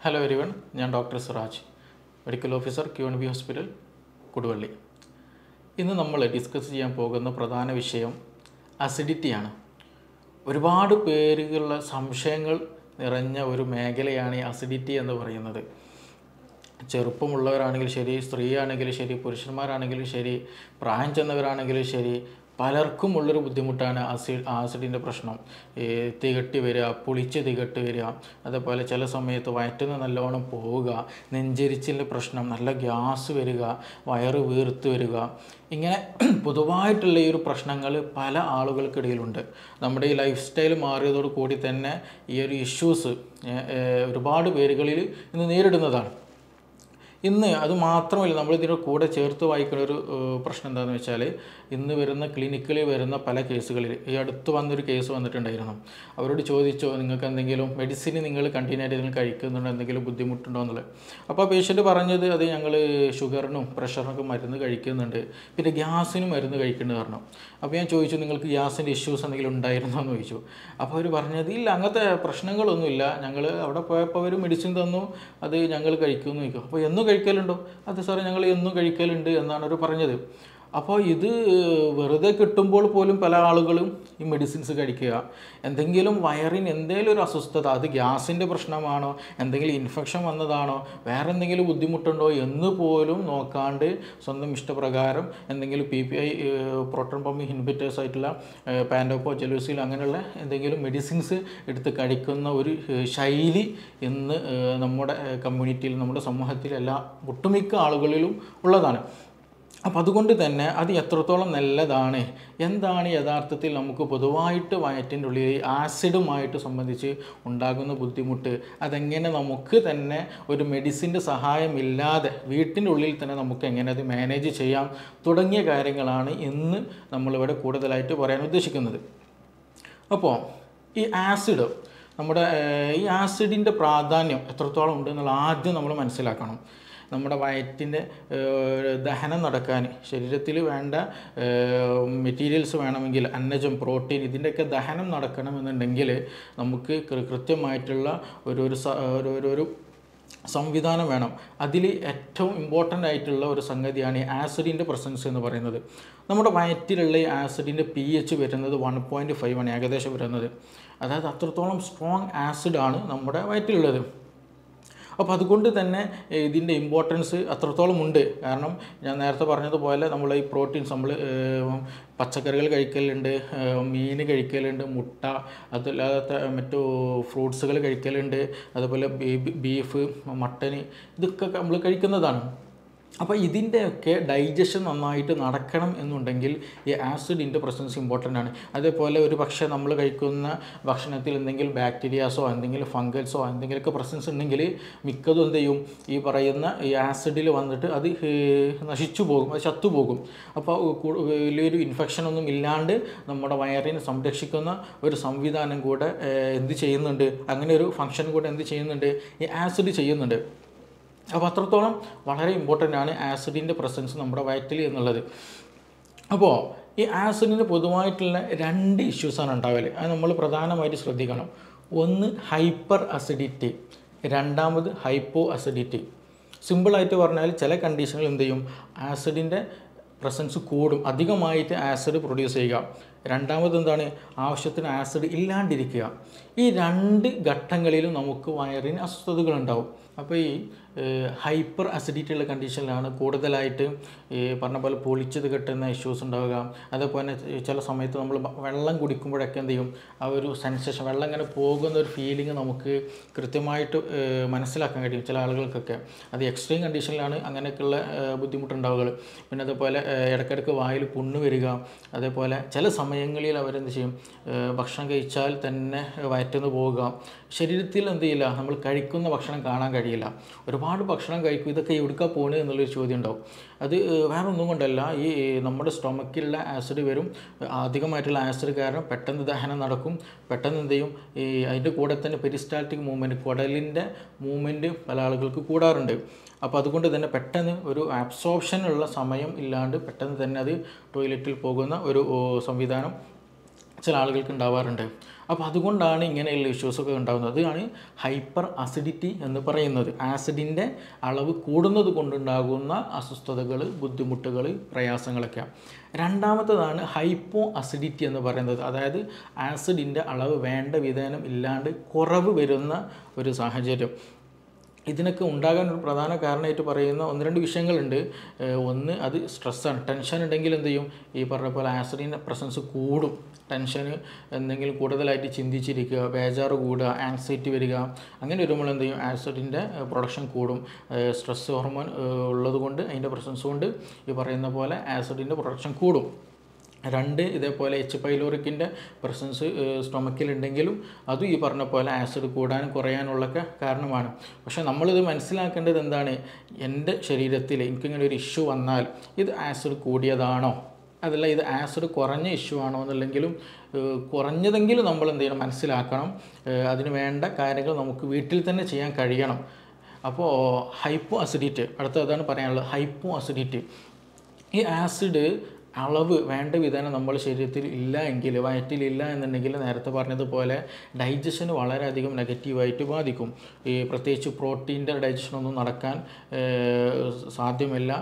Hello everyone, ഞാൻ doctor Siraj, medical officer QNB hospital, Koduvally. ഇന്ന് നമ്മൾ ഡിസ്കസ് ചെയ്യാൻ പോകുന്ന പ്രധാന വിഷയം അസിഡിറ്റിയാണ്. ഒരുപാട് പേരുകളുടെ സംശയങ്ങൾ നിറഞ്ഞ ഒരു മേഖലയാണ് ഈ അസിഡിറ്റി എന്ന് പറയുന്നത്. ചെറുപ്പമുള്ളവരാണെങ്കിലും ശരി, സ്ത്രീയാണെങ്കിലും ശരി, പുരുഷന്മാരാണെങ്കിലും ശരി, പ്രായം ചെന്നവരാണെങ്കിലും ശരി, പലർക്കും ഉള്ളൊരു ബുദ്ധിമുട്ടാണ് ആസിഡിൻ്റെ പ്രശ്നം. തികട്ടി വരിക, പുളിച്ച് തികട്ടി വരിക, അതേപോലെ ചില സമയത്ത് വയറ്റിൽ നല്ലോണം പോവുക, നെഞ്ചരിച്ചിൻ്റെ പ്രശ്നം, നല്ല ഗ്യാസ് വരിക, വയറ് വീർത്ത് വരിക, ഇങ്ങനെ പൊതുവായിട്ടുള്ള ഈ ഒരു പ്രശ്നങ്ങൾ പല ആളുകൾക്കിടയിലുണ്ട്. നമ്മുടെ ഈ ലൈഫ് സ്റ്റൈൽ മാറിയതോട് കൂടി തന്നെ ഈ ഒരു ഇഷ്യൂസ് ഒരുപാട് പേരുകളിൽ ഇന്ന് നേരിടുന്നതാണ്. ഇന്ന് അത് മാത്രമല്ല, നമ്മളിതിൻ്റെ കൂടെ ചേർത്ത് വായിക്കുന്ന ഒരു പ്രശ്നം എന്താണെന്ന് വെച്ചാൽ, ഇന്ന് വരുന്ന ക്ലിനിക്കിൽ വരുന്ന പല കേസുകളിൽ ഈ അടുത്ത് വന്നൊരു കേസ് വന്നിട്ടുണ്ടായിരുന്നു. അവരോട് ചോദിച്ചോ, നിങ്ങൾക്ക് എന്തെങ്കിലും മെഡിസിൻ നിങ്ങൾ കണ്ടിന്യൂ ആയിട്ട് നിങ്ങൾ കഴിക്കുന്നുണ്ടോ, എന്തെങ്കിലും ബുദ്ധിമുട്ടുണ്ടോ എന്നുള്ളത്. അപ്പോൾ പേഷ്യൻ്റ് പറഞ്ഞത്, അത് ഞങ്ങൾ ഷുഗറിനും പ്രഷറിനൊക്കെ മരുന്ന് കഴിക്കുന്നുണ്ട്, പിന്നെ ഗ്യാസിനും മരുന്ന് കഴിക്കേണ്ടത് പറഞ്ഞു. അപ്പോൾ ഞാൻ ചോദിച്ചു, നിങ്ങൾക്ക് ഗ്യാസിൻ്റെ ഇഷ്യൂസ് എന്തെങ്കിലും ഉണ്ടായിരുന്നോ എന്ന് ചോദിച്ചു. അപ്പോൾ അവർ പറഞ്ഞത്, ഇല്ല, അങ്ങനത്തെ പ്രശ്നങ്ങളൊന്നുമില്ല, ഞങ്ങൾ അവിടെ പോയപ്പോൾ അവർ മെഡിസിൻ തന്നു, അത് ഞങ്ങൾ കഴിക്കുമെന്ന് ചോദിക്കും. അപ്പോൾ എന്നും കഴിക്കലുണ്ടോ? അത് സാറേ, ഞങ്ങൾ എന്നും കഴിക്കലുണ്ട് എന്നാണ് അവർ പറഞ്ഞത്. അപ്പോൾ ഇത് വെറുതെ കിട്ടുമ്പോൾ പോലും പല ആളുകളും ഈ മെഡിസിൻസ് കഴിക്കുക. എന്തെങ്കിലും വയറിന് എന്തെങ്കിലും ഒരു അസ്വസ്ഥത, അത് ഗ്യാസിൻ്റെ പ്രശ്നമാണോ, എന്തെങ്കിലും ഇൻഫെക്ഷൻ വന്നതാണോ, വേറെ എന്തെങ്കിലും ബുദ്ധിമുട്ടുണ്ടോ എന്ന് പോലും നോക്കാണ്ട് സ്വന്തം ഇഷ്ടപ്രകാരം എന്തെങ്കിലും PPI പ്രോട്ടോൺ പമ്പ് ഇൻഹിബിറ്റേഴ്സ് ആയിട്ടുള്ള പാൻഡോപ്പോ, ജലൂസിൽ അങ്ങനെയുള്ള എന്തെങ്കിലും മെഡിസിൻസ് എടുത്ത് കഴിക്കുന്ന ഒരു ശൈലി ഇന്ന് നമ്മുടെ കമ്മ്യൂണിറ്റിയിൽ, നമ്മുടെ സമൂഹത്തിൽ ഒട്ടുമിക്ക ആളുകളിലും ഉള്ളതാണ്. അപ്പോൾ അതുകൊണ്ട് തന്നെ അത് എത്രത്തോളം നല്ലതാണ്, എന്താണ് യഥാർത്ഥത്തിൽ നമുക്ക് പൊതുവായിട്ട് വയറ്റിൻ്റെ ഉള്ളിൽ ആസിഡുമായിട്ട് സംബന്ധിച്ച് ഉണ്ടാകുന്ന ബുദ്ധിമുട്ട്, അതെങ്ങനെ നമുക്ക് തന്നെ ഒരു മെഡിസിൻ്റെ സഹായമില്ലാതെ വീട്ടിൻ്റെ ഉള്ളിൽ തന്നെ നമുക്ക് എങ്ങനെ അത് മാനേജ് ചെയ്യാം തുടങ്ങിയ കാര്യങ്ങളാണ് ഇന്ന് നമ്മളിവിടെ കൂടുതലായിട്ട് പറയാൻ ഉദ്ദേശിക്കുന്നത്. അപ്പോൾ ഈ ആസിഡ്, നമ്മുടെ ഈ ആസിഡിൻ്റെ പ്രാധാന്യം എത്രത്തോളം ഉണ്ടെന്നുള്ള ആദ്യം നമ്മൾ മനസ്സിലാക്കണം. നമ്മുടെ വയറ്റിൻ്റെ ദഹനം നടക്കാൻ, ശരീരത്തിൽ വേണ്ട മെറ്റീരിയൽസ് വേണമെങ്കിൽ, അന്നജം, ഇതിൻ്റെയൊക്കെ ദഹനം നടക്കണമെന്നുണ്ടെങ്കിൽ നമുക്ക് കൃത്യമായിട്ടുള്ള ഒരു സംവിധാനം വേണം. അതിൽ ഏറ്റവും ഇമ്പോർട്ടൻ്റ് ആയിട്ടുള്ള ഒരു സംഗതിയാണ് ഈ ആസിഡിൻ്റെ പ്രസൻസ് എന്ന് പറയുന്നത്. നമ്മുടെ വയറ്റിലുള്ള ഈ ആസിഡിൻ്റെ pH വരുന്നത് 1.5 ആണ് ഏകദേശം വരുന്നത്. അതായത് അത്രത്തോളം സ്ട്രോങ് ആസിഡാണ് നമ്മുടെ വയറ്റിലുള്ളത്. അപ്പോൾ അതുകൊണ്ട് തന്നെ ഇതിൻ്റെ ഇമ്പോർട്ടൻസ് അത്രത്തോളം ഉണ്ട്. കാരണം ഞാൻ നേരത്തെ പറഞ്ഞതുപോലെ നമ്മൾ ഈ പ്രോട്ടീൻസ്, നമ്മൾ പച്ചക്കറികൾ കഴിക്കലുണ്ട്, മീൻ കഴിക്കലുണ്ട്, മുട്ട, അതല്ലാത്ത മറ്റു ഫ്രൂട്ട്സുകൾ കഴിക്കലുണ്ട്, അതുപോലെ ബീഫ്, മട്ടൻ, ഇതൊക്കെ നമ്മൾ കഴിക്കുന്നതാണ്. അപ്പോൾ ഇതിൻ്റെയൊക്കെ ഡൈജഷൻ നന്നായിട്ട് നടക്കണം എന്നുണ്ടെങ്കിൽ ഈ ആസിഡിൻ്റെ പ്രസൻസ് ഇമ്പോർട്ടൻ്റ് ആണ്. അതേപോലെ ഒരു പക്ഷേ നമ്മൾ കഴിക്കുന്ന ഭക്ഷണത്തിൽ എന്തെങ്കിലും ബാക്ടീരിയാസോ എന്തെങ്കിലും ഫംഗൽസോ എന്തെങ്കിലുമൊക്കെ പ്രസൻസ് ഉണ്ടെങ്കിൽ മിക്കതും എന്ത് ചെയ്യും, ഈ പറയുന്ന ഈ ആസിഡിൽ വന്നിട്ട് അത് നശിച്ചു പോകും, അത് ചത്തുപോകും. അപ്പോൾ വലിയൊരു ഇൻഫെക്ഷനൊന്നും ഇല്ലാണ്ട് നമ്മുടെ വയറിനെ സംരക്ഷിക്കുന്ന ഒരു സംവിധാനം കൂടെ എന്ത് ചെയ്യുന്നുണ്ട്, അങ്ങനെ ഒരു ഫങ്ഷൻ കൂടെ എന്ത് ചെയ്യുന്നുണ്ട്, ഈ ആസിഡ് ചെയ്യുന്നുണ്ട്. അപ്പോൾ അത്രത്തോളം വളരെ ഇമ്പോർട്ടൻ്റ് ആണ് ആസിഡിൻ്റെ പ്രസൻസ് നമ്മുടെ വയറ്റിൽ എന്നുള്ളത്. അപ്പോൾ ഈ ആസിഡിന് പൊതുവായിട്ടുള്ള 2 ഇഷ്യൂസാണ് ഉണ്ടാവൽ. അത് നമ്മൾ പ്രധാനമായിട്ട് ശ്രദ്ധിക്കണം. ഒന്ന് ഹൈപ്പർ അസിഡിറ്റി, രണ്ടാമത് ഹൈപ്പോ അസിഡിറ്റി. സിമ്പിളായിട്ട് പറഞ്ഞാൽ ചില കണ്ടീഷനിൽ എന്ത് ചെയ്യും, ആസിഡിൻ്റെ പ്രസൻസ് കൂടും, അധികമായിട്ട് ആസിഡ് പ്രൊഡ്യൂസ് ചെയ്യുക. രണ്ടാമത് എന്താണ്, ആവശ്യത്തിന് ആസിഡ് ഇല്ലാണ്ടിരിക്കുക. ഈ 2 ഘട്ടങ്ങളിലും നമുക്ക് വയറിന് അസ്വസ്ഥതകളുണ്ടാവും. അപ്പോൾ ഈ ഹൈപ്പർ അസിഡിറ്റി ഉള്ള കണ്ടീഷനിലാണ് കൂടുതലായിട്ട് ഈ പറഞ്ഞ പോലെ പൊളിച്ചത് കെട്ടുന്ന ഇഷ്യൂസ് ഉണ്ടാവുക. അതേപോലെ ചില സമയത്ത് നമ്മൾ വെള്ളം കുടിക്കുമ്പോഴൊക്കെ എന്ത് ചെയ്യും, ആ ഒരു സെൻസേഷൻ, വെള്ളം ഇങ്ങനെ പോകുന്ന ഒരു ഫീലിംഗ് നമുക്ക് കൃത്യമായിട്ട് മനസ്സിലാക്കാൻ കഴിയും ചില ആളുകൾക്കൊക്കെ. അത് എക്സ്ട്രീം കണ്ടീഷനിലാണ് അങ്ങനെയൊക്കെയുള്ള ബുദ്ധിമുട്ടുണ്ടാവുക. പിന്നെ അതേപോലെ ഇടയ്ക്കിടയ്ക്ക് വായിൽ പുണ്ണ് വരിക. അതേപോലെ ചില സമയങ്ങളിൽ അവരെന്ത് ചെയ്യും, ഭക്ഷണം കഴിച്ചാൽ തന്നെ വയറ്റുന്ന് പോവുക. ശരീരത്തിൽ എന്ത് ചെയ്യില്ല, നമ്മൾ കഴിക്കുന്ന ഭക്ഷണം കാണാൻ കഴിയില്ല. ഒരുപാട് ഭക്ഷണം കഴിക്കും, ഇതൊക്കെ എവിടേക്കാണ് പോകുന്നത് എന്നുള്ളൊരു ചോദ്യം ഉണ്ടാവും. അത് വേറെ ഒന്നും കൊണ്ടല്ല, ഈ നമ്മുടെ സ്റ്റൊമക്കിലുള്ള ആസിഡ് വരും, അധികമായിട്ടുള്ള ആസിഡ് കാരണം പെട്ടെന്ന് ദഹനം നടക്കും. പെട്ടെന്ന് എന്ത് ചെയ്യും, ഈ അതിൻ്റെ കൂടെ തന്നെ പെരിസ്റ്റാൾട്ടിക് മൂവ്മെൻറ്റ്, കുടലിൻ്റെ മൂവ്മെൻറ്റ് പല ആളുകൾക്ക് കൂടാറുണ്ട്. അപ്പോൾ അതുകൊണ്ട് തന്നെ പെട്ടെന്ന് ഒരു അബ്സോർപ്ഷനുള്ള സമയം ഇല്ലാണ്ട് പെട്ടെന്ന് തന്നെ അത് ടോയ്ലറ്റിൽ പോകുന്ന ഒരു സംവിധാനം ചില ആളുകൾക്ക് ഉണ്ടാവാറുണ്ട്. അപ്പോൾ അതുകൊണ്ടാണ് ഇങ്ങനെയുള്ള ഇഷ്യൂസൊക്കെ ഉണ്ടാകുന്നത്. അതാണ് ഹൈപ്പർ അസിഡിറ്റി എന്ന് പറയുന്നത്. ആസിഡിൻ്റെ അളവ് കൂടുന്നത് കൊണ്ടുണ്ടാകുന്ന അസ്വസ്ഥതകൾ, ബുദ്ധിമുട്ടുകൾ, പ്രയാസങ്ങളൊക്കെ. രണ്ടാമത്തതാണ് ഹൈപ്പോ അസിഡിറ്റി എന്ന് പറയുന്നത്. അതായത് ആസിഡിൻ്റെ അളവ് വേണ്ട വിധേനം ഇല്ലാണ്ട് കുറവ് വരുന്ന ഒരു സാഹചര്യം. ഇതിനൊക്കെ ഉണ്ടാകാൻ ഒരു പ്രധാന കാരണമായിട്ട് പറയുന്ന ഒന്ന് രണ്ട് വിഷയങ്ങളുണ്ട്. ഒന്ന് അത് സ്ട്രെസ്സാണ്. ടെൻഷൻ ഉണ്ടെങ്കിൽ എന്ത് ചെയ്യും, ഈ പറഞ്ഞ പോലെ ആസിഡിൻ്റെ പ്രസൻസ് കൂടും. ടെൻഷന് എന്തെങ്കിലും കൂടുതലായിട്ട് ചിന്തിച്ചിരിക്കുക, ബേജാറ് കൂടുക, ആങ്സൈറ്റി വരിക, അങ്ങനെ വരുമ്പോൾ എന്ത് ചെയ്യും, ആസിഡിൻ്റെ പ്രൊഡക്ഷൻ കൂടും. സ്ട്രെസ് ഹോർമോൺ ഉള്ളത് കൊണ്ട്, അതിൻ്റെ പ്രസൻസ് കൊണ്ട് ഈ പറയുന്ന പോലെ ആസിഡിൻ്റെ പ്രൊഡക്ഷൻ കൂടും. രണ്ട്, ഇതേപോലെ എച്ച് പൈലോറിക്കിൻ്റെ പ്രസൻസ് സ്റ്റൊമക്കിലുണ്ടെങ്കിലും അതും ഈ പറഞ്ഞ പോലെ ആസിഡ് കൂടാനും കുറയാനുള്ളൊക്കെ കാരണമാണ്. പക്ഷേ നമ്മളിത് മനസ്സിലാക്കേണ്ടത് എന്താണ്, എൻ്റെ ശരീരത്തിൽ എനിക്കിങ്ങനെ ഒരു ഇഷ്യൂ വന്നാൽ ഇത് ആസിഡ് കൂടിയതാണോ, അതല്ല ഇത് ആസിഡ് കുറഞ്ഞ ഇഷ്യൂ ആണോ എന്നുള്ളെങ്കിലും കുറഞ്ഞതെങ്കിലും നമ്മൾ എന്ത് ചെയ്യണം, മനസ്സിലാക്കണം. അതിന് വേണ്ട കാര്യങ്ങൾ നമുക്ക് വീട്ടിൽ തന്നെ ചെയ്യാൻ കഴിയണം. അപ്പോൾ ഹൈപ്പോ അസിഡിറ്റി അടുത്തതാണ് പറയാനുള്ളത്. ഹൈപ്പോ അസിഡിറ്റി, ഈ ആസിഡ് അളവ് വേണ്ട വിധേനം നമ്മുടെ ശരീരത്തിൽ ഇല്ല എങ്കിൽ, വയറ്റിലില്ല എന്നുണ്ടെങ്കിൽ നേരത്തെ പറഞ്ഞതുപോലെ ഡൈജഷന് വളരെയധികം നെഗറ്റീവായിട്ട് ബാധിക്കും. ഈ പ്രത്യേകിച്ച് പ്രോട്ടീൻ്റെ ഡൈജഷനൊന്നും നടക്കാൻ സാധ്യമല്ല.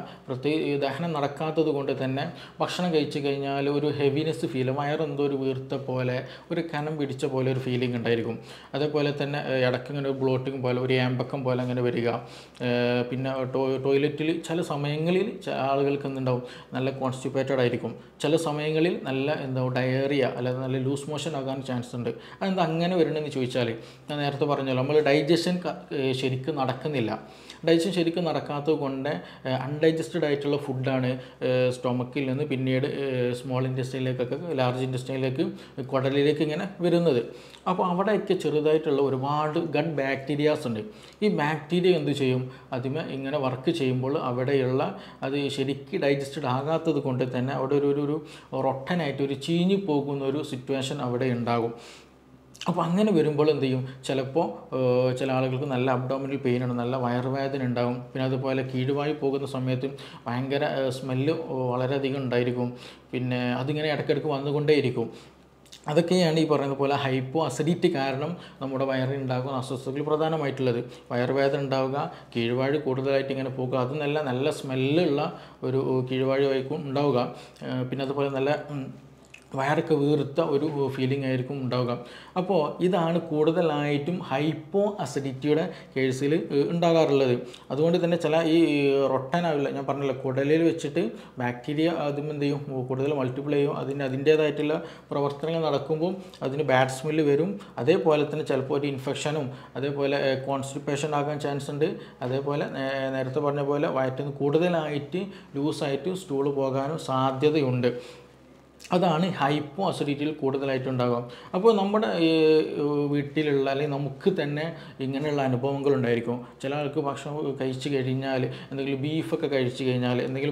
ദഹനം നടക്കാത്തത് കൊണ്ട് തന്നെ ഭക്ഷണം കഴിച്ചു കഴിഞ്ഞാൽ ഒരു ഹെവിനെസ് ഫീൽ, വയറെന്തോ ഒരു വീർത്ത പോലെ, ഒരു കനം പിടിച്ച പോലെ ഒരു ഫീലിംഗ് ഉണ്ടായിരിക്കും. അതേപോലെ തന്നെ ഇടയ്ക്കിങ്ങനെ ഒരു ബ്ലോട്ടിങ് പോലെ, ഒരു ഏമ്പക്കം പോലെ അങ്ങനെ വരിക. പിന്നെ ടോയ്ലറ്റിൽ ചില സമയങ്ങളിൽ ആളുകൾക്ക് എന്തുണ്ടാവും, നല്ല കോൺസ്റ്റിപ്പേറ്റഡ് ആയിരിക്കും. ചില സമയങ്ങളിൽ നല്ല ഡയറിയ അല്ലെങ്കിൽ നല്ല ലൂസ് മോഷൻ ആകാൻ ചാൻസ് ഉണ്ട്. അതെന്താ അങ്ങനെ വരണമെന്ന് ചോദിച്ചാൽ, ഞാൻ നേരത്തെ പറഞ്ഞല്ലോ, നമ്മൾ ഡൈജഷൻ ശരിക്കും നടക്കുന്നില്ല. ഡൈജഷൻ ശരിക്കും നടക്കാത്തത് കൊണ്ട് അൺഡൈജസ്റ്റഡ് ആയിട്ടുള്ള ഫുഡാണ് സ്റ്റൊമക്കിൽ നിന്ന് പിന്നീട് സ്മോൾ ഇൻറ്റെസ്റ്റൈനിലേക്കൊക്കെ, ലാർജ് ഇൻറ്റെസ്റ്റൈനിലേക്ക്, കുടലിലേക്ക് ഇങ്ങനെ വരുന്നത്. അപ്പോൾ അവിടെയൊക്കെ ചെറുതായിട്ടുള്ള ഒരുപാട് ഗട്ട് ബാക്ടീരിയാസ് ഉണ്ട്. ഈ ബാക്ടീരിയ എന്ത് ചെയ്യും, അതിമേ ഇങ്ങനെ വർക്ക് ചെയ്യുമ്പോൾ അവിടെയുള്ള അത് ശരിക്കും ഡൈജസ്റ്റഡ് ആകാത്തത് കൊണ്ട് തന്നെ അവിടെ ഒരു റൊട്ടനായിട്ട് ഒരു ചീഞ്ഞു പോകുന്ന ഒരു സിറ്റുവേഷൻ അവിടെ ഉണ്ടാകും. അപ്പോൾ അങ്ങനെ വരുമ്പോൾ എന്ത് ചെയ്യും, ചിലപ്പോൾ ചില ആളുകൾക്ക് നല്ല അബ്ഡോമിനൽ പെയിൻ ഉണ്ട്, നല്ല വയറുവേദന ഉണ്ടാകും. പിന്നെ അതുപോലെ കീഴുവായി പോകുന്ന സമയത്ത് ഭയങ്കര സ്മെല്ല് വളരെയധികം ഉണ്ടായിരിക്കും. പിന്നെ അതിങ്ങനെ ഇടയ്ക്കിടയ്ക്ക് വന്നുകൊണ്ടേയിരിക്കും. അതൊക്കെയാണ് ഈ പറയുന്ന പോലെ ഹൈപ്പോ അസിഡിറ്റി കാരണം നമ്മുടെ വയറിൽ ഉണ്ടാകുന്ന അസ്വസ്ഥതകൾ പ്രധാനമായിട്ടുള്ളത്. വയറുവേദന ഉണ്ടാവുക, കീഴ്വാഴ് കൂടുതലായിട്ട് ഇങ്ങനെ പോകുക, അത് നല്ല സ്മെല്ലുള്ള ഒരു കീഴ്വാഴായിരിക്കും ഉണ്ടാവുക. പിന്നെ അതുപോലെ നല്ല വയറൊക്കെ വീർത്ത ഒരു ഫീലിംഗ് ആയിരിക്കും ഉണ്ടാവുക. അപ്പോൾ ഇതാണ് കൂടുതലായിട്ടും ഹൈപ്പോ അസിഡിറ്റിയുടെ കേസിൽ ഉണ്ടാകാറുള്ളത്. അതുകൊണ്ട് തന്നെ ചില ഈ റൊട്ടനാവില്ല, ഞാൻ പറഞ്ഞില്ല, കുടലിൽ വെച്ചിട്ട് ബാക്ടീരിയ അതിന് എന്ത് ചെയ്യും, കൂടുതൽ മൾട്ടിപ്ലൈ ചെയ്യും. അതിൻ്റേതായിട്ടുള്ള പ്രവർത്തനങ്ങൾ നടക്കുമ്പോൾ അതിന് ബാഡ് സ്മെല്ല് വരും. അതേപോലെ തന്നെ ചിലപ്പോൾ ഒരു ഇൻഫെക്ഷനും അതേപോലെ കോൺസ്റ്റിപ്പേഷൻ ആകാൻ ചാൻസ് ഉണ്ട്. അതേപോലെ നേരത്തെ പറഞ്ഞ പോലെ വയറ്റിൽ നിന്ന് കൂടുതലായിട്ട് ലൂസായിട്ട് സ്റ്റൂള് പോകാനും സാധ്യതയുണ്ട്. അതാണ് ഹൈപ്പോ അസിഡിറ്റിയിൽ കൂടുതലായിട്ടുണ്ടാകും. അപ്പോൾ നമ്മുടെ വീട്ടിലുള്ള അല്ലെങ്കിൽ നമുക്ക് തന്നെ ഇങ്ങനെയുള്ള അനുഭവങ്ങളുണ്ടായിരിക്കും. ചില ആൾക്ക് ഭക്ഷണം കഴിച്ച് കഴിഞ്ഞാൽ, എന്തെങ്കിലും ബീഫൊക്കെ കഴിച്ച് കഴിഞ്ഞാൽ, എന്തെങ്കിലും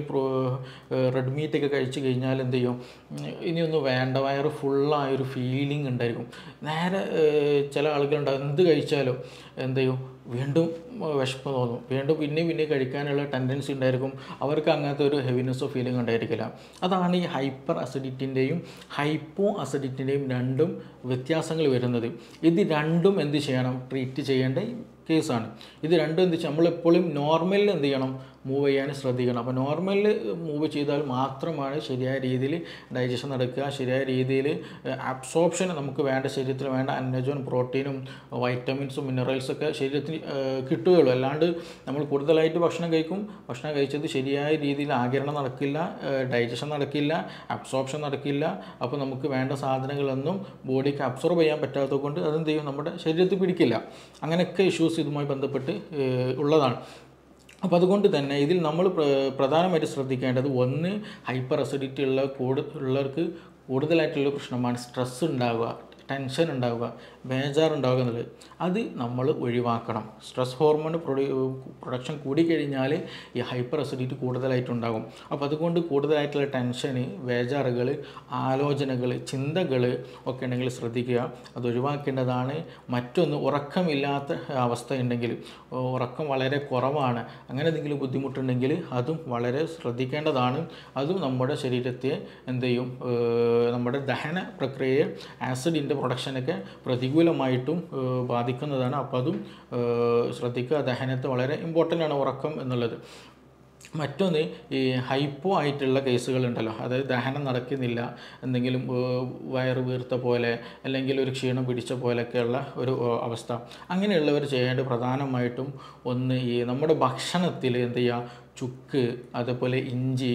റെഡ് മീറ്റൊക്കെ കഴിച്ച് കഴിഞ്ഞാൽ എന്ത് ചെയ്യും, ഇനിയൊന്നും വേണ്ട, വയറ് ഫുള്ളായൊരു ഫീലിംഗ് ഉണ്ടായിരിക്കും. നേരെ ചില ആളുകളുണ്ടാകും, എന്ത് കഴിച്ചാലും എന്ത് ചെയ്യും, വീണ്ടും വിശപ്പ് തോന്നും, വീണ്ടും പിന്നെ കഴിക്കാനുള്ള ടെൻഡൻസി ഉണ്ടായിരിക്കും. അവർക്ക് അങ്ങനത്തെ ഒരു ഹെവിനെസ്സോ ഫീലിംഗ് ഉണ്ടായിരിക്കില്ല. അതാണ് ഈ ഹൈപ്പർ അസിഡിറ്റിൻ്റെയും ഹൈപ്പോ അസിഡിറ്റിൻ്റെയും രണ്ടും വ്യത്യാസങ്ങൾ വരുന്നത്. ഇത് രണ്ടും എന്ത് ചെയ്യണം, ട്രീറ്റ് ചെയ്യേണ്ട കേസാണ്. ഇത് രണ്ടും എന്ത് വെച്ചാൽ നമ്മളെപ്പോഴും നോർമലിൽ എന്ത് ചെയ്യണം, മൂവ് ചെയ്യാൻ ശ്രദ്ധിക്കണം. അപ്പോൾ നോർമലിൽ മൂവ് ചെയ്താൽ മാത്രമാണ് ശരിയായ രീതിയിൽ ഡൈജഷൻ നടക്കുക, ശരിയായ രീതിയിൽ അബ്സോർപ്ഷൻ നമുക്ക് വേണ്ട, ശരീരത്തിൽ വേണ്ട അന്നജവും പ്രോട്ടീനും വൈറ്റമിൻസും മിനറൽസൊക്കെ ശരീരത്തിന് കിട്ടുകയുള്ളൂ. അല്ലാണ്ട് നമ്മൾ കൂടുതലായിട്ട് ഭക്ഷണം കഴിക്കും, ഭക്ഷണം കഴിച്ചത് ശരിയായ രീതിയിൽ ആഗിരണം നടക്കില്ല, ഡൈജഷൻ നടക്കില്ല, അബ്സോർപ്ഷൻ നടക്കില്ല. അപ്പോൾ നമുക്ക് വേണ്ട സാധനങ്ങളൊന്നും ബോഡിക്ക് അബ്സോർബ് ചെയ്യാൻ പറ്റാത്തത് കൊണ്ട് അതെന്ത് ചെയ്യും, നമ്മുടെ ശരീരത്തിൽ പിടിക്കില്ല. അങ്ങനെയൊക്കെ ഇഷ്യൂസ് ഇതുമായി ബന്ധപ്പെട്ട് ഉള്ളതാണ്. അപ്പോൾ അതുകൊണ്ട് തന്നെ ഇതിൽ നമ്മൾ പ്രധാനമായിട്ട് ശ്രദ്ധിക്കേണ്ടത്, ഒന്ന്, ഹൈപ്പർ അസിഡിറ്റി ഉള്ളവർക്ക് കൂടുതലായിട്ടുള്ള പ്രശ്നമാണ് സ്ട്രെസ്സ് ഉണ്ടാവുക. ടെൻഷൻ ഉണ്ടാവുക, ബേജാറുണ്ടാവുക എന്നുള്ളത് അത് നമ്മൾ ഒഴിവാക്കണം. സ്ട്രെസ് ഹോർമോൺ പ്രൊഡക്ഷൻ കൂടിക്കഴിഞ്ഞാൽ ഈ ഹൈപ്പർ അസിഡിറ്റി കൂടുതലായിട്ടുണ്ടാകും. അപ്പോൾ അതുകൊണ്ട് കൂടുതലായിട്ടുള്ള ടെൻഷന്, ബേജാറുകൾ, ആലോചനകൾ, ചിന്തകൾ ഒക്കെ ഉണ്ടെങ്കിൽ ശ്രദ്ധിക്കുക, അത് ഒഴിവാക്കേണ്ടതാണ്. മറ്റൊന്ന്, ഉറക്കമില്ലാത്ത അവസ്ഥ ഉണ്ടെങ്കിൽ, ഉറക്കം വളരെ കുറവാണ്, അങ്ങനെ എന്തെങ്കിലും ബുദ്ധിമുട്ടുണ്ടെങ്കിൽ അതും വളരെ ശ്രദ്ധിക്കേണ്ടതാണ്. അതും നമ്മുടെ ശരീരത്തെ എന്ത് ചെയ്യും, നമ്മുടെ ദഹന പ്രക്രിയയെ, ആസിഡിൻ്റെ പ്രൊഡക്ഷനൊക്കെ പ്രതികൂലമായിട്ടും ബാധിക്കുന്നതാണ്. അപ്പോൾ അതും ശ്രദ്ധിക്കുക. ദഹനത്തെ വളരെ ഇമ്പോർട്ടൻ്റ് ആണ് ഉറക്കം എന്നുള്ളത്. മറ്റൊന്ന്, ഈ ഹൈപ്പോ ആയിട്ടുള്ള കേസുകളുണ്ടല്ലോ, അതായത് ദഹനം നടക്കുന്നില്ല, എന്തെങ്കിലും വയറ് വീർത്ത പോലെ അല്ലെങ്കിൽ ഒരു ക്ഷീണം പിടിച്ച പോലെയൊക്കെയുള്ള ഒരു അവസ്ഥ, അങ്ങനെയുള്ളവർ ചെയ്യേണ്ട പ്രധാനമായിട്ടും ഒന്ന്, ഈ നമ്മുടെ ഭക്ഷണത്തിൽ എന്ത് ചെയ്യുക, ചുക്ക്, അതേപോലെ ഇഞ്ചി,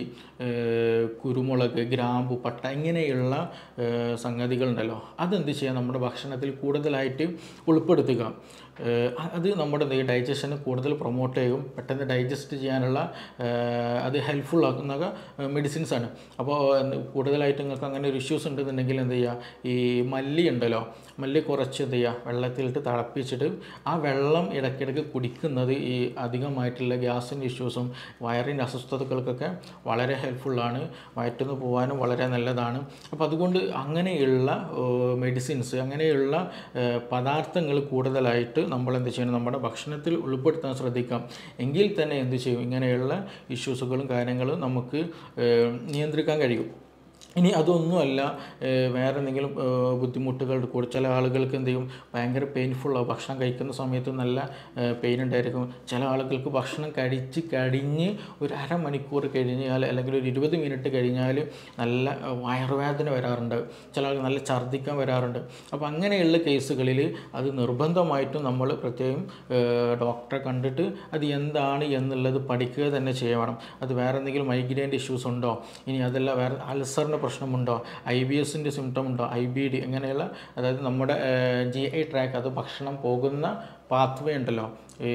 കുരുമുളക്, ഗ്രാമ്പു, പട്ട, ഇങ്ങനെയുള്ള സംഗതികളുണ്ടല്ലോ, അതെന്ത് ചെയ്യുക, നമ്മുടെ ഭക്ഷണത്തിൽ കൂടുതലായിട്ട് ഉൾപ്പെടുത്തുക. അത് നമ്മുടെ ഡൈജഷന് കൂടുതൽ പ്രൊമോട്ട് ചെയ്യും, പെട്ടെന്ന് ഡൈജസ്റ്റ് ചെയ്യാനുള്ള അത് ഹെൽപ്ഫുൾ ആക്കുന്ന മെഡിസിൻസാണ്. അപ്പോൾ കൂടുതലായിട്ട് നിങ്ങൾക്ക് അങ്ങനെ ഒരു ഇഷ്യൂസ് ഉണ്ടെന്നുണ്ടെങ്കിൽ എന്ത് ചെയ്യുക, ഈ മല്ലി ഉണ്ടല്ലോ, മല്ലി കുറച്ച് എന്ത് ചെയ്യുക, വെള്ളത്തിലിട്ട് തിളപ്പിച്ചിട്ട് ആ വെള്ളം ഇടയ്ക്കിടയ്ക്ക് കുടിക്കുന്നത് ഈ അധികമായിട്ടുള്ള ഗ്യാസിൻ്റെ ഇഷ്യൂസും വയറിൻ്റെ അസ്വസ്ഥതകൾക്കൊക്കെ വളരെ ഹെൽപ്ഫുള്ളാണ്. വയറ്റിന്ന് പോകാനും വളരെ നല്ലതാണ്. അപ്പോൾ അതുകൊണ്ട് അങ്ങനെയുള്ള മെഡിസിൻസ്, അങ്ങനെയുള്ള പദാർത്ഥങ്ങൾ കൂടുതലായിട്ട് നമ്മൾ എന്ത് ചെയ്യണം, നമ്മുടെ ഭക്ഷണത്തിൽ ഉൾപ്പെടുത്താൻ ശ്രദ്ധിക്കാം. എങ്കിൽ തന്നെ എന്ത് ചെയ്യും, ഇങ്ങനെയുള്ള ഇഷ്യൂസുകളും കാര്യങ്ങളും നമുക്ക് നിയന്ത്രിക്കാൻ കഴിയും. ഇനി അതൊന്നുമല്ല, വേറെ എന്തെങ്കിലും ബുദ്ധിമുട്ടുകൾ കൂടി, ചില ആളുകൾക്ക് എന്ത് ചെയ്യും, ഭയങ്കര പെയിൻഫുള്ളാവും, ഭക്ഷണം കഴിക്കുന്ന സമയത്ത് നല്ല പെയിൻ ഉണ്ടായിരിക്കും. ചില ആളുകൾക്ക് ഭക്ഷണം കഴിഞ്ഞ് ഒരു അരമണിക്കൂർ കഴിഞ്ഞാൽ അല്ലെങ്കിൽ ഒരു 20 മിനിറ്റ് കഴിഞ്ഞാൽ നല്ല വയറുവേദന വരാറുണ്ട്, ചില ആൾക്ക് നല്ല ഛർദ്ദിക്കാൻ വരാറുണ്ട്. അപ്പോൾ അങ്ങനെയുള്ള കേസുകളിൽ അത് നിർബന്ധമായിട്ടും നമ്മൾ പ്രത്യേകം ഡോക്ടറെ കണ്ടിട്ട് അത് എന്താണ് എന്നുള്ളത് പഠിക്കുക തന്നെ ചെയ്യണം. അത് വേറെ എന്തെങ്കിലും മൈഗ്രെയിൻ്റെ ഇഷ്യൂസ് ഉണ്ടോ, ഇനി അതല്ല വേറെ അൾസറിൻ്റെ പ്രശ്നമുണ്ടോ, IBSൻ്റെ സിംറ്റം ഉണ്ടോ, IBD, ഇങ്ങനെയുള്ള, അതായത് നമ്മുടെ GI ട്രാക്ക്, അത് ഭക്ഷണം പോകുന്ന പാത്വേ ഉണ്ടല്ലോ, ഈ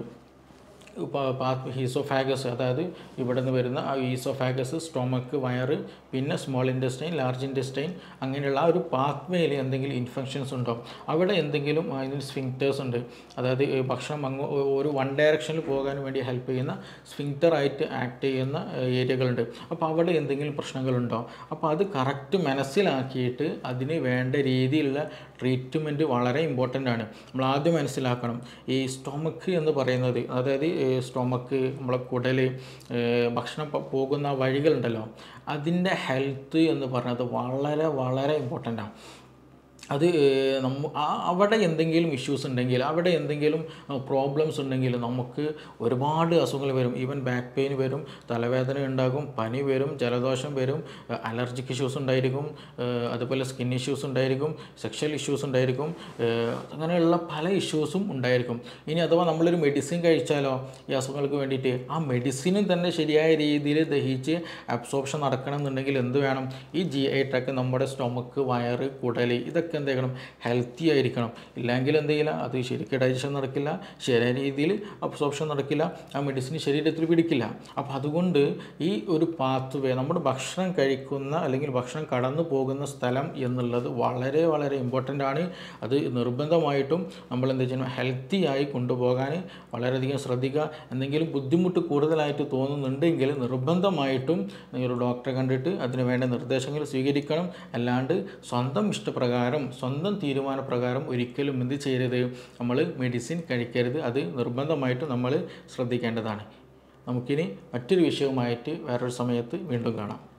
ഈസോഫാഗസ്, അതായത് ഇവിടെ നിന്ന് വരുന്ന ആ ഈസോഫാഗസ്, സ്റ്റൊമക്ക്, വയറ്, പിന്നെ സ്മോൾ ഇൻറ്റസ്റ്റൈൻ, ലാർജ് ഇൻറ്റസ്റ്റൈൻ, അങ്ങനെയുള്ള ആ ഒരു പാത്വേയിൽ എന്തെങ്കിലും ഇൻഫെക്ഷൻസ് ഉണ്ടോ, അവിടെ എന്തെങ്കിലും അതിന് സ്ഫിങ്ക്റ്റേഴ്സ് ഉണ്ട്, അതായത് ഭക്ഷണം ഒരു വൺ ഡയറക്ഷനിൽ പോകാൻ വേണ്ടി ഹെൽപ്പ് ചെയ്യുന്ന സ്ഫിങ്ക്റ്ററായിട്ട് ആക്ട് ചെയ്യുന്ന ഏരിയകളുണ്ട്. അപ്പോൾ അവിടെ എന്തെങ്കിലും പ്രശ്നങ്ങളുണ്ടോ, അപ്പോൾ അത് കറക്റ്റ് മനസ്സിലാക്കിയിട്ട് അതിന് വേണ്ട രീതിയിലുള്ള ട്രീറ്റ്മെൻറ്റ് വളരെ ഇമ്പോർട്ടൻ്റ് ആണ്. നമ്മൾ ആദ്യം മനസ്സിലാക്കണം, ഈ സ്റ്റൊമക്ക് എന്ന് പറയുന്നത്, അതായത് സ്റ്റൊമക്ക്, നമ്മളെ കുടൽ, ഭക്ഷണം പോകുന്ന വഴികളുണ്ടല്ലോ, അതിൻ്റെ ഹെൽത്ത് എന്ന് പറയുന്നത് വളരെ വളരെ ഇമ്പോർട്ടൻ്റാണ്. അത് അവിടെ എന്തെങ്കിലും ഇഷ്യൂസ് ഉണ്ടെങ്കിൽ, അവിടെ എന്തെങ്കിലും പ്രോബ്ലംസ് ഉണ്ടെങ്കിൽ നമുക്ക് ഒരുപാട് അസുഖങ്ങൾ വരും. ഈവൻ ബാക്ക് പെയിൻ വരും, തലവേദന ഉണ്ടാകും, പനി വരും, ജലദോഷം വരും, അലർജിക് ഇഷ്യൂസ് ഉണ്ടായിരിക്കും, അതുപോലെ സ്കിൻ ഇഷ്യൂസ് ഉണ്ടായിരിക്കും, സെക്ഷൽ ഇഷ്യൂസ് ഉണ്ടായിരിക്കും, അങ്ങനെയുള്ള പല ഇഷ്യൂസും ഉണ്ടായിരിക്കും. ഇനി അഥവാ നമ്മളൊരു മെഡിസിൻ കഴിച്ചാലോ ഈ അസുഖങ്ങൾക്ക് വേണ്ടിയിട്ട്, ആ മെഡിസിനും തന്നെ ശരിയായ രീതിയിൽ ദഹിച്ച് അബ്സോർപ്ഷൻ നടക്കണം എന്നുണ്ടെങ്കിൽ എന്ത് വേണം, ഈ GI ട്രാക്ക്, നമ്മുടെ സ്റ്റൊമക്ക്, വയറ്, കുടൽ, ഇതൊക്കെ എന്ത് ചെയ്യണം, ഹെൽത്തി ആയിരിക്കണം. ഇല്ലെങ്കിൽ എന്ത് ചെയ്യില്ല, അത് ശരിക്കും ഡൈജഷൻ നടക്കില്ല, ശരിയായ രീതിയിൽ അബ്സോർപ്ഷൻ നടക്കില്ല, ആ മെഡിസിൻ ശരീരത്തിൽ പിടിക്കില്ല. അപ്പോൾ അതുകൊണ്ട് ഈ ഒരു പാത്വേ, നമ്മുടെ ഭക്ഷണം കഴിക്കുന്ന അല്ലെങ്കിൽ ഭക്ഷണം കടന്നു പോകുന്ന സ്ഥലം എന്നുള്ളത് വളരെ വളരെ ഇമ്പോർട്ടൻ്റ് ആണ്. അത് നിർബന്ധമായിട്ടും നമ്മൾ എന്ത് ചെയ്യണം, ഹെൽത്തി ആയി കൊണ്ടുപോകാൻ വളരെയധികം ശ്രദ്ധിക്കുക. എന്തെങ്കിലും ബുദ്ധിമുട്ട് കൂടുതലായിട്ട് തോന്നുന്നുണ്ടെങ്കിൽ നിർബന്ധമായിട്ടും നിങ്ങളൊരു ഡോക്ടറെ കണ്ടിട്ട് അതിന് വേണ്ട നിർദ്ദേശങ്ങൾ സ്വീകരിക്കണം. അല്ലാണ്ട് സ്വന്തം ഇഷ്ടപ്രകാരം, സ്വന്തം തീരുമാനപ്രകാരം ഒരിക്കലും എന്ത് ചെയ്യരുത്, നമ്മൾ മെഡിസിൻ കഴിക്കരുത്. അത് നിർബന്ധമായിട്ടും നമ്മൾ ശ്രദ്ധിക്കേണ്ടതാണ്. നമുക്കിനി മറ്റൊരു വിഷയവുമായിട്ട് വേറൊരു സമയത്ത് വീണ്ടും കാണാം.